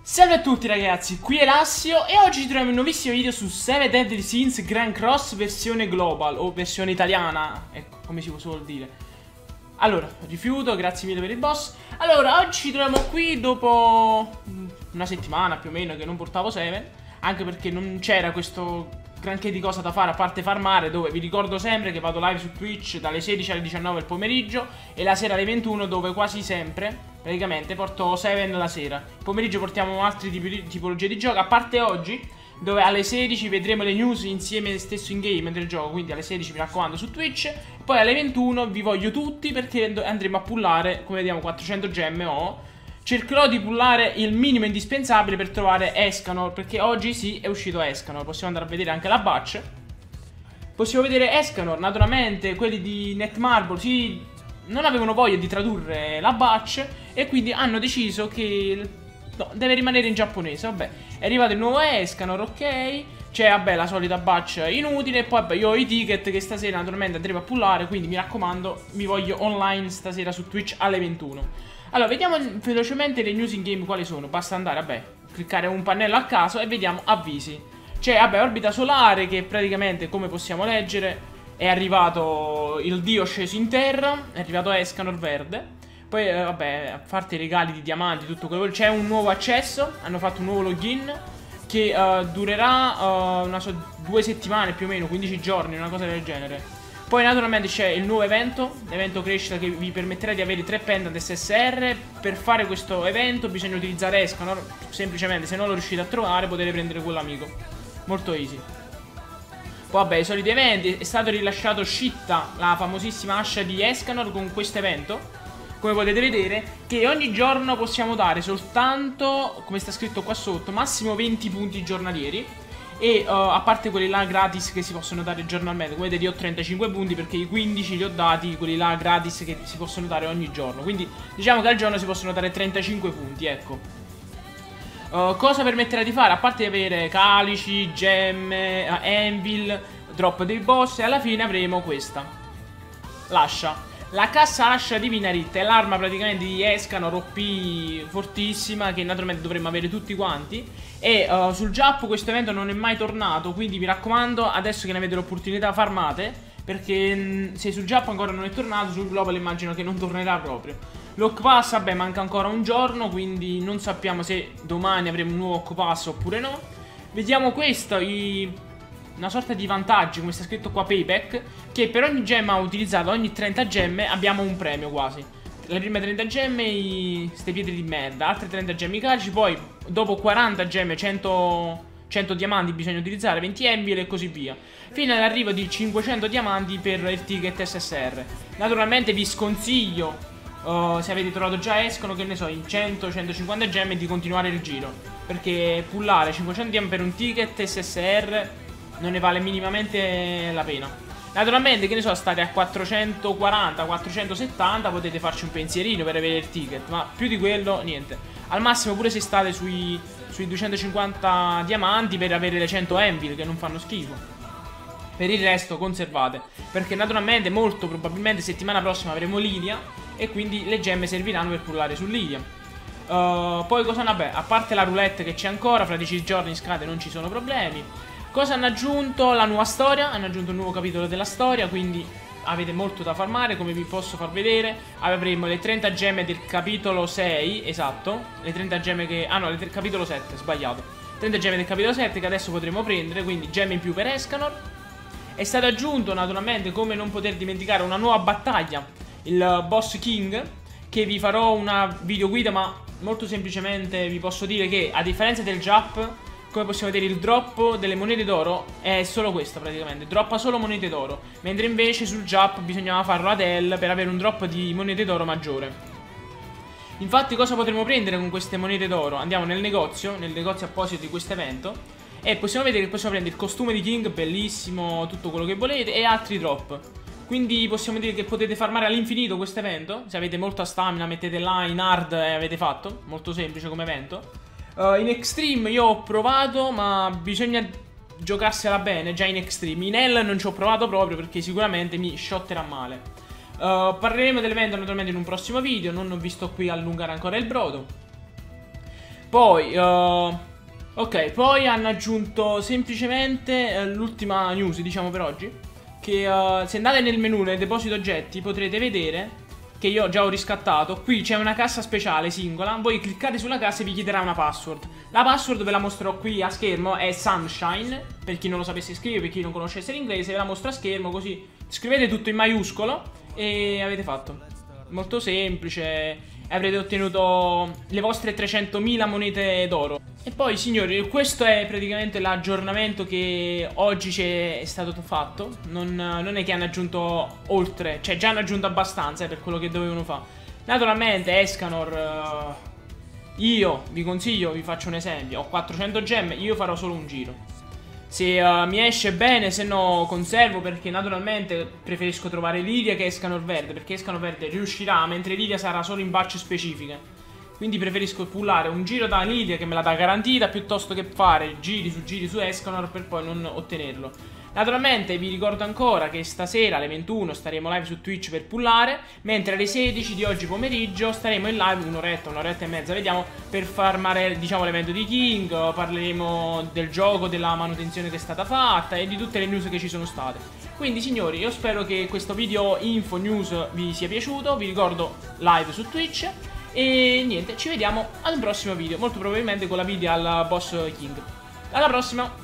Salve a tutti ragazzi, qui è Lassio e oggi ci troviamo in un nuovissimo video su 7 Deadly Sins Grand Cross versione global o versione italiana, ecco, come si suol dire. Allora, rifiuto, grazie mille per il boss. Allora, oggi ci troviamo qui dopo una settimana più o meno che non portavo 7, anche perché non c'era questo granché di cosa da fare a parte farmare, dove vi ricordo sempre che vado live su Twitch dalle 16 alle 19 il pomeriggio e la sera alle 21, dove quasi sempre praticamente porto 7 la sera. Il pomeriggio portiamo altre tipologie di gioco, a parte oggi dove alle 16 vedremo le news insieme stesso in game del gioco, quindi alle 16 mi raccomando su Twitch. Poi alle 21 vi voglio tutti perché andremo a pullare, come vediamo 400 gemme ho. Cercherò di pullare il minimo indispensabile per trovare Escanor, perché oggi sì è uscito Escanor. Possiamo andare a vedere anche la batch. Possiamo vedere Escanor, naturalmente quelli di Netmarble sì, non avevano voglia di tradurre la batch e quindi hanno deciso che no, deve rimanere in giapponese. Vabbè, è arrivato il nuovo Escanor, ok. C'è vabbè la solita batch inutile. E poi vabbè io ho i ticket che stasera naturalmente andremo a pullare, quindi mi raccomando, vi voglio online stasera su Twitch alle 21. Allora, vediamo velocemente le news in game quali sono. Basta andare, vabbè, cliccare un pannello a caso e vediamo avvisi. C'è, vabbè, orbita solare che praticamente, come possiamo leggere, è arrivato il dio sceso in terra, è arrivato Escanor verde. Poi, vabbè, a parte i regali di diamanti, tutto quello, c'è un nuovo accesso, hanno fatto un nuovo login che durerà 2 settimane più o meno, 15 giorni, una cosa del genere. Poi naturalmente c'è il nuovo evento, l'evento crescita che vi permetterà di avere 3 pendant SSR. Per fare questo evento bisogna utilizzare Escanor, semplicemente se non lo riuscite a trovare potete prendere quell'amico. Molto easy. Poi vabbè, i soliti eventi, è stato rilasciato Shitta, la famosissima ascia di Escanor con questo evento. Come potete vedere, che ogni giorno possiamo dare soltanto, come sta scritto qua sotto, massimo 20 punti giornalieri. E a parte quelli là gratis che si possono dare giornalmente, come vedete io ho 35 punti perché i 15 li ho dati, quelli là gratis che si possono dare ogni giorno. Quindi diciamo che al giorno si possono dare 35 punti, ecco. Cosa permetterà di fare? A parte di avere calici, gemme, anvil, drop dei boss, e alla fine avremo questa, l'ascia. La cassa ascia divina ritta è l'arma praticamente di Escanor OP fortissima, che naturalmente dovremmo avere tutti quanti. E sul Giappo questo evento non è mai tornato, quindi mi raccomando, adesso che ne avete l'opportunità farmate, perché se sul Giappo ancora non è tornato, sul Global immagino che non tornerà proprio. L'Ock Pass, vabbè, manca ancora un giorno, quindi non sappiamo se domani avremo un nuovo Ock Pass oppure no. Vediamo questo, una sorta di vantaggi, come sta scritto qua, payback, che per ogni gemma utilizzata, ogni 30 gemme abbiamo un premio quasi. Le prime 30 gemme ste pietre di merda, altre 30 gemme i calici, poi dopo 40 gemme 100 diamanti bisogna utilizzare 20 envil e così via, fino all'arrivo di 500 diamanti per il ticket SSR. Naturalmente vi sconsiglio, se avete trovato già escono, che ne so, in 100-150 gemme, di continuare il giro, perché pullare 500 diamanti per un ticket SSR non ne vale minimamente la pena. Naturalmente, che ne so, state a 440, 470, potete farci un pensierino per avere il ticket, ma più di quello niente. Al massimo pure se state sui 250 diamanti per avere le 100 anvil, che non fanno schifo. Per il resto conservate, perché naturalmente molto probabilmente settimana prossima avremo Lidia e quindi le gemme serviranno per pullare su Lidia. Poi cosa, vabbè, a parte la roulette che c'è ancora, fra 10 giorni scade, non ci sono problemi. Cosa hanno aggiunto? La nuova storia, hanno aggiunto un nuovo capitolo della storia, quindi avete molto da farmare, come vi posso far vedere. Avremo le 30 gemme del capitolo 6, esatto, le 30 gemme che... ah no, capitolo 7, sbagliato. 30 gemme del capitolo 7 che adesso potremo prendere, quindi gemme in più per Escanor. È stato aggiunto naturalmente, come non poter dimenticare, una nuova battaglia, il Boss King, che vi farò una video guida, ma molto semplicemente vi posso dire che a differenza del Jap, come possiamo vedere, il drop delle monete d'oro è solo questo praticamente, droppa solo monete d'oro, mentre invece sul Jap bisognava farlo ad L per avere un drop di monete d'oro maggiore. Infatti cosa potremo prendere con queste monete d'oro? Andiamo nel negozio apposito di questo evento e possiamo vedere che possiamo prendere il costume di King, bellissimo, tutto quello che volete, e altri drop. Quindi possiamo dire che potete farmare all'infinito questo evento. Se avete molta stamina mettete là in hard e avete fatto, molto semplice come evento. In Extreme io ho provato, ma bisogna giocarsela bene già in Extreme. In L non ci ho provato proprio perché sicuramente mi shotterà male. Parleremo dell'evento naturalmente in un prossimo video, non vi sto qui a allungare ancora il brodo. Poi, ok, poi hanno aggiunto semplicemente l'ultima news, diciamo per oggi, che se andate nel menu, nel deposito oggetti, potrete vedere che io già ho riscattato. Qui c'è una cassa speciale singola, voi cliccate sulla cassa e vi chiederà una password. La password ve la mostrerò qui a schermo, è Sunshine, per chi non lo sapesse scrivere, per chi non conoscesse l'inglese, ve la mostro a schermo, così scrivete tutto in maiuscolo e avete fatto. Molto semplice. Avrete ottenuto le vostre 300.000 monete d'oro. E poi signori, questo è praticamente l'aggiornamento che oggi è stato fatto. Non è che hanno aggiunto oltre, cioè già hanno aggiunto abbastanza per quello che dovevano fare. Naturalmente Escanor, io vi consiglio, vi faccio un esempio. Ho 400 gemme, io farò solo un giro. Se mi esce bene, se no conservo, perché naturalmente preferisco trovare Lidia che Escanor Verde, perché Escanor Verde riuscirà, mentre Lidia sarà solo in batch specifiche. Quindi preferisco pullare un giro da Lidia che me la dà garantita, piuttosto che fare giri su Escanor per poi non ottenerlo. Naturalmente vi ricordo ancora che stasera alle 21 staremo live su Twitch per pullare, mentre alle 16 di oggi pomeriggio staremo in live un'oretta e mezza, vediamo, per farmare, diciamo, l'evento di King. Parleremo del gioco, della manutenzione che è stata fatta e di tutte le news che ci sono state. Quindi signori, io spero che questo video info news vi sia piaciuto, vi ricordo live su Twitch e niente, ci vediamo ad un prossimo video, molto probabilmente con la video al boss King. Alla prossima!